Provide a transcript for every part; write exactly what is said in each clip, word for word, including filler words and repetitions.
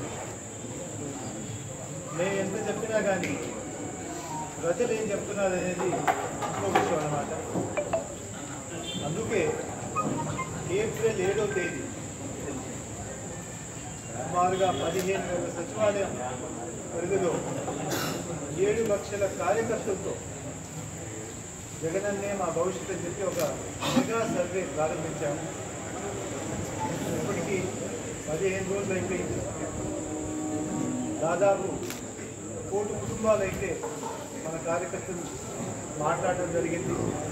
నేను ఎంత చెప్పినా కానీ ప్రజలు ఏం చెప్తున్నారు అనేది ఇంకో విషయం అన్నమాట. అందుకే ఏప్రిల్ ఏడవ తేదీ సుమారుగా పదిహేను వేల సచివాలయం పరిధిలో ఏడు లక్షల కార్యకర్తలతో జగనన్నే మా భవిష్యత్తు అని చెప్పి ఒక మెగా సర్వే ప్రారంభించాము. ఇప్పటికీ పదిహేను రోజులు అయిపోయింది. దాదాపు కోటి కుటుంబాలు అయితే మన కార్యకర్తలు మాట్లాడడం జరిగింది.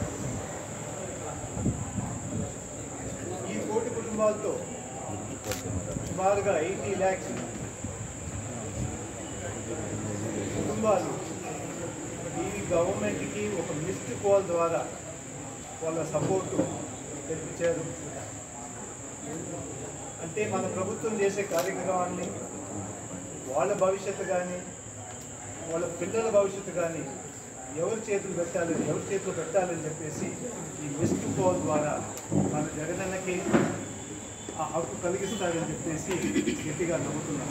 ఈ కోటి కుటుంబాలతో సుమారుగా ఎయిటీ ల్యాక్స్ కుటుంబాలు ఈ గవర్నమెంట్కి ఒక మిస్డ్ కాల్ ద్వారా వాళ్ళ సపోర్టు తెప్పించారు. అంటే మన ప్రభుత్వం చేసే కార్యక్రమాన్ని వాళ్ళ భవిష్యత్తు కానీ వాళ్ళ పిల్లల భవిష్యత్తు కానీ ఎవరి చేతులు పెట్టాలని ఎవరి చేతులు పెట్టాలని చెప్పేసి ఈ మిస్డ్ కాల్ ద్వారా మన జగనన్నకి ఆ హక్కు కలిగిస్తారని చెప్పేసి గట్టిగా నమ్ముతున్నాం.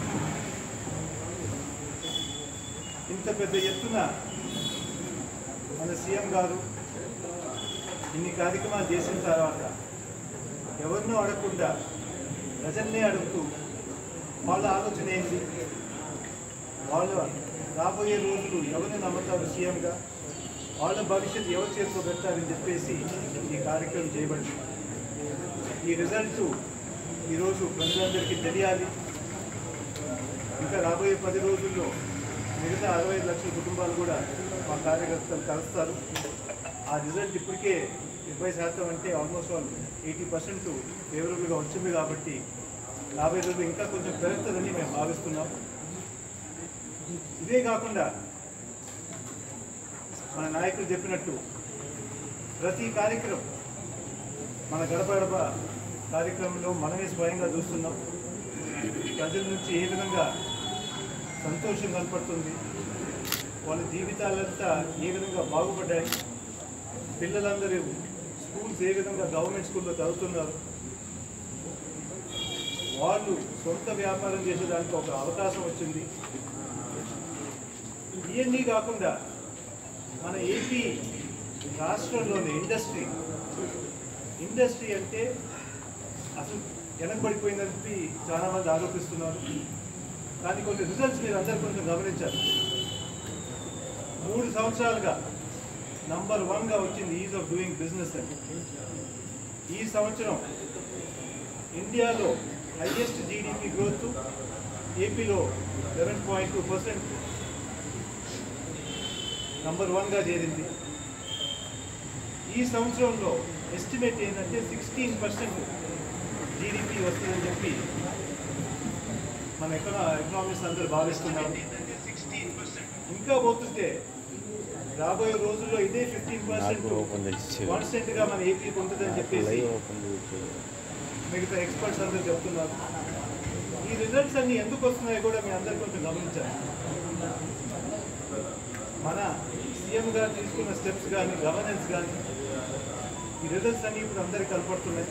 ఇంత పెద్ద ఎత్తున మన సీఎం గారు ఇన్ని కార్యక్రమాలు చేసిన తర్వాత ఎవరినో అడగకుండా ప్రజల్నే అడుగుతూ వాళ్ళ ఆలోచన ఏంటి, వాళ్ళు రాబోయే రోజులు ఎవరిని నమ్ముతారు సీఎంగా, వాళ్ళ భవిష్యత్తు ఎవరు చేతిలో పెట్టారని చెప్పేసి ఈ కార్యక్రమం చేయబడింది. ఈ రిజల్ట్ ఈరోజు ప్రజలందరికీ తెలియాలి. ఇంకా రాబోయే పది రోజుల్లో మిగతా అరవై ఐదు లక్షల కుటుంబాలు కూడా మా కార్యకర్తలు కలుస్తారు. ఆ రిజల్ట్ ఇప్పటికే డెబ్బై శాతం అంటే ఆల్మోస్ట్ ఆల్ ఎయిటీ పర్సెంట్ ఫేవరబుల్గా వచ్చింది. కాబట్టి యాభై రోజులు ఇంకా కొంచెం పెరుగుతుందని మేము భావిస్తున్నాం. ఇదే కాకుండా మన నాయకులు చెప్పినట్టు ప్రతి కార్యక్రమం మన గడప గడప కార్యక్రమంలో మనమే స్వయంగా చూస్తున్నాం. ప్రజల నుంచి ఏ విధంగా సంతోషం కనపడుతుంది, వాళ్ళ జీవితాలంతా ఏ విధంగా బాగుపడ్డాయి, పిల్లలందరూ స్కూల్స్ ఏ విధంగా గవర్నమెంట్ స్కూల్లో చదువుతున్నారు, వాళ్ళు సొంత వ్యాపారం చేసేదానికి ఒక అవకాశం వచ్చింది. ఇవన్నీ కాకుండా మన ఏపీ రాష్ట్రంలోని ఇండస్ట్రీ ఇండస్ట్రీ అంటే అసలు వెనకబడిపోయిందని చెప్పి చాలామంది ఆరోపిస్తున్నారు. కానీ కొన్ని రిజల్ట్స్ మీరు అందరూ కొంచెం గమనించారు. మూడు సంవత్సరాలుగా నంబర్ వన్గా వచ్చింది ఈజ్ ఆఫ్ డూయింగ్ బిజినెస్ అని. ఈ సంవత్సరం ఇండియాలో హైయెస్ట్ జీడిపి గ్రోత్ ఏపీలో eleven point two percent number వన్గా చేరింది. ఈ సంవత్సరంలో ఎస్టిమేట్ ఏంటంటే సిక్స్టీన్ పర్సెంట్ జీడిపి వస్తుందని చెప్పి మన ఎకనా ఎకనామిక్స్ అందరూ భావిస్తున్నారు. ఇంకా పోతుంటే రాబోయే రోజుల్లో ఇదే ఫిఫ్టీన్ పర్సెంట్ కాన్స్టెంట్గా మన ఏపీకి ఉంటుందని చెప్పేసి మిగతా ఎక్స్పర్ట్స్ అందరూ చెప్తున్నారు. ఈ రిజల్ట్స్ అన్ని ఎందుకు వస్తున్నాయో కూడా మీ అందరూ కొంచెం గమనించాలి. మన సీఎం గారు తీసుకున్న స్టెప్స్ కానీ గవర్నెన్స్ కానీ ఈ రిజల్ట్స్ అన్ని ఇప్పుడు అందరికీ కనపడుతున్నాయి.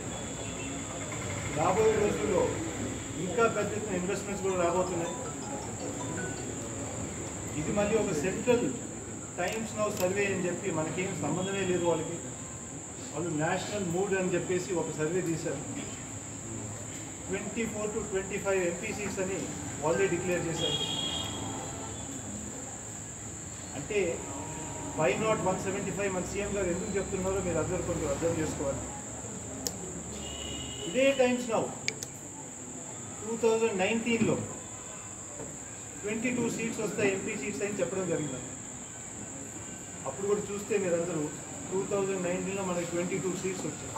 రాబోయే రోజుల్లో ఇంకా పెద్ద ఎత్తున ఇన్వెస్ట్మెంట్స్ కూడా రాబోతున్నాయి. ఇది మళ్ళీ ఒక సెంట్రల్ టైమ్స్ నౌ సర్వే అని చెప్పి మనకేం సంబంధమే లేదు. వాళ్ళకి వాళ్ళు నేషనల్ మూడ్ అని చెప్పేసి ఒక సర్వే తీశారు. Twenty four to twenty five MP seats అని వాళ్ళే డిక్లేర్ చేశారు. అంటే why not one seventy five మన సీఎం గారు ఎందుకు చెప్తున్నారో మీరు అందరూ కొంచెం అర్థం చేసుకోవాలి. ఇదే టైమ్స్ నౌ టూ థౌజండ్ నైన్టీన్లో ట్వంటీ టూ సీట్స్ వస్తాయి ఎంపీ సీట్స్ అని చెప్పడం జరిగింది. అప్పుడు కూడా చూస్తే మీరందరూ టూ థౌజండ్ నైన్టీన్లో మనకి ట్వంటీ టూ సీట్స్ వచ్చాయి.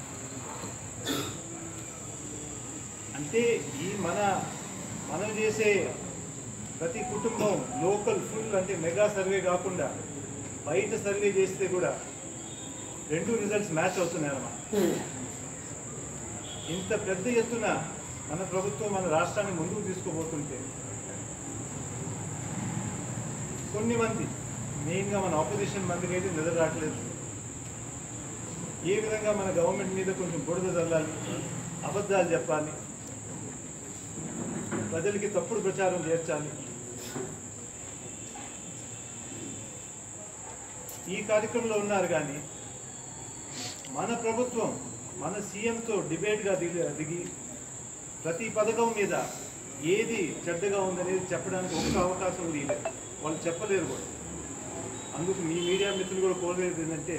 అంటే ఈ మన మనం చేసే ప్రతి కుటుంబం లోకల్ ఫుల్ అంటే మెగా సర్వే కాకుండా బయట సర్వే చేస్తే కూడా రెండు రిజల్ట్స్ మ్యాచ్ అవుతున్నాయి అన్నమాట. ఇంత పెద్ద ఎత్తున మన ప్రభుత్వం మన రాష్ట్రాన్ని ముందుకు తీసుకుపోతుంటే కొన్ని మంది మెయిన్గా మన ఆపోజిషన్ మందికి అయితే నిద్ర రావట్లేదు. ఏ విధంగా మన గవర్నమెంట్ మీద కొంచెం బురద చల్లాలి, అబద్ధాలు చెప్పాలి, ప్రజలకి తప్పుడు ప్రచారం చేర్చాలి. ఈ కార్యక్రమంలో ఉన్నారు కానీ మన ప్రభుత్వం మన సీఎంతో డిబేట్గా దిగి దిగి ప్రతి పథకం మీద ఏది చెడ్డగా ఉందనేది చెప్పడానికి ఒక్క అవకాశం కూడా లేదు. వాళ్ళు చెప్పలేరు కూడా. అందుకు మీ మీడియా మిత్రులు కూడా కోరేది ఏంటంటే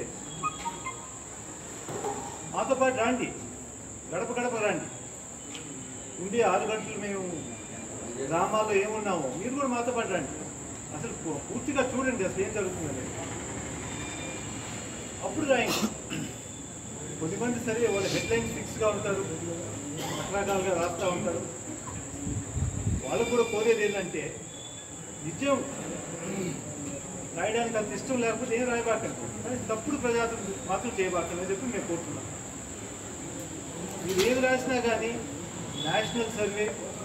మాతో పాటు రండి, గడప గడప రండి. ఉండే ఆరు గంటలు మేము గ్రామాల్లో ఏమున్నామో మీరు కూడా మాతో పాటు రండి. అసలు పూర్తిగా చూడండి అసలు ఏం జరుగుతుందని. అప్పుడు రాయండి. కొద్దిమంది సరే వాళ్ళ హెడ్లైన్స్ ఫిక్స్గా ఉంటారు, రకరకాలుగా రాస్తూ ఉంటారు. వాళ్ళకు కూడా కోరేది ఏంటంటే నిజం రాయడానికి అంత ఇష్టం లేకపోతే ఏం రాయబాకండి, కానీ తప్పుడు ప్రజాతం మాత్రం చేయబాకండి అని చెప్పి మేము కోరుతున్నాం. మీరు ఏది రాసినా కానీ నేషనల్ సర్వే,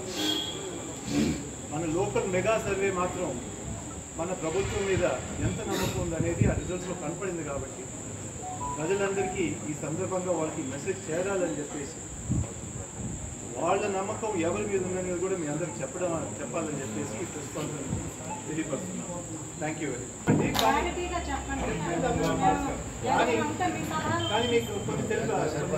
మన లోకల్ మెగా సర్వే మాత్రం మన ప్రభుత్వం మీద ఎంత నమ్మకం ఉందనేది ఆ రిజల్ట్స్లో కనపడింది. కాబట్టి ప్రజలందరికీ ఈ సందర్భంగా వాళ్ళకి మెసేజ్ చేరాలని చెప్పేసి వాళ్ళ నమ్మకం ఎవరి మీద ఉందనేది కూడా మీ అందరికి చెప్పడం చెప్పాలని చెప్పేసి ఈ ప్రస్తుతం తెలియపరుస్తున్నాం. Thank you very much. కానీ మీకు కొన్ని తెలుగు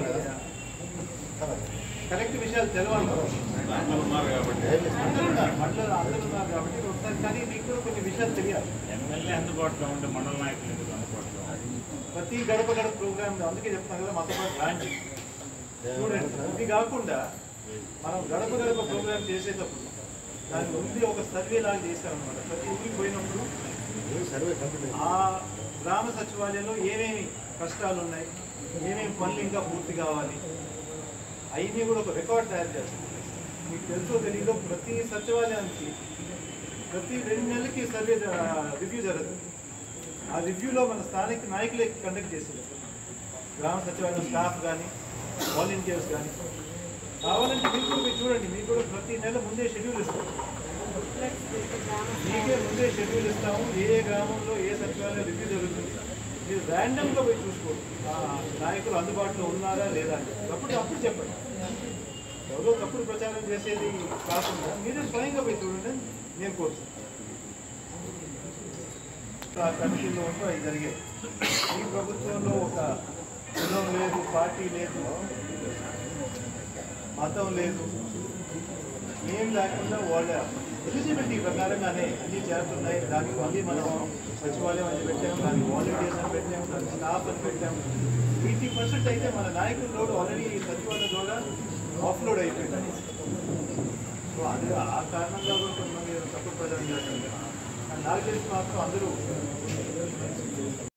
కరెక్ట్ విషయాలు తెలవాలి మండలం అందరూ ఉన్నారు కాబట్టి ఒకసారి, కానీ మీకు కూడా కొన్ని విషయాలు తెలియాలి. ఎమ్మెల్యే అందుబాటులో ఉంటే మండల నాయకులు అందుబాటులో ప్రతి గడప గడప ప్రోగ్రామ్ అందుకే చెప్తాను కదా మాతో పాటు రాండి చూడండి. ఇది కాకుండా మనం గడప గడప ప్రోగ్రామ్ చేసేటప్పుడు దాని ముందు ఒక సర్వే లాగా చేసామన్నమాట. ప్రతి ఊరికి పోయినప్పుడు ఆ గ్రామ సచివాలయంలో ఏమేమి కష్టాలు ఉన్నాయి, ఏమేమి పనులు ఇంకా పూర్తి కావాలి, అవన్నీ కూడా ఒక రికార్డ్ తయారు చేస్తాం. మీకు తెలుసో తెలీదో ప్రతి సచివాలయానికి ప్రతి రెండు నెలలకి సర్వే రివ్యూ జరుగుతుంది. ఆ రివ్యూలో మన స్థానిక నాయకులే కండక్ట్ చేసేది. గ్రామ సచివాలయం స్టాఫ్ కానీ వాలంటీర్స్ కానీ కావాలంటే మీకు కూడా మీరు చూడండి. మీకు కూడా ప్రతి నెల ముందే షెడ్యూల్ ఇస్తాం. మీకే ముందే షెడ్యూల్ ఇస్తాము. ఏ ఏ గ్రామంలో ఏ సచివాలయం రివ్యూ జరుగుతుంది మీరు ర్యాండమ్గా పోయి చూసుకోండి. నాయకులు అందుబాటులో ఉన్నారా లేదా అని అప్పుడు అప్పుడు చెప్పండి. ఎవరో తప్పుడు ప్రచారం చేసేది కాకుండా మీరే స్వయంగా పోయి చూడండి నేను కోరుతున్నాను. కమిటీలో ఉంటూ అవి జరిగాయి. ఈ ప్రభుత్వంలో ఒక కులం లేదు, పార్టీ లేదు, మతం లేదు, ఏం లేకుండా వాళ్ళ ఎలిజిబిలిటీ ప్రకారంగానే అన్నీ చేరుతున్నాయి. దానికి మళ్ళీ మనం సచివాలయం అని పెట్టాము, దానికి వాలంటీర్స్ అని పెట్టాము, దానికి స్టాఫ్ అని పెట్టాము. ఎయిటీ పర్సెంట్ అయితే మన నాయకుల లోడ్ ఆల్రెడీ సచివాలయం ద్వారా ఆఫ్లోడ్ అయిపోయింది. సో అది ఆ కారణంగా కూడా కొంతమంది తప్పుడు ప్రచారం చేస్తుంది. నాకు తెలిసి మాత్రం అందరూ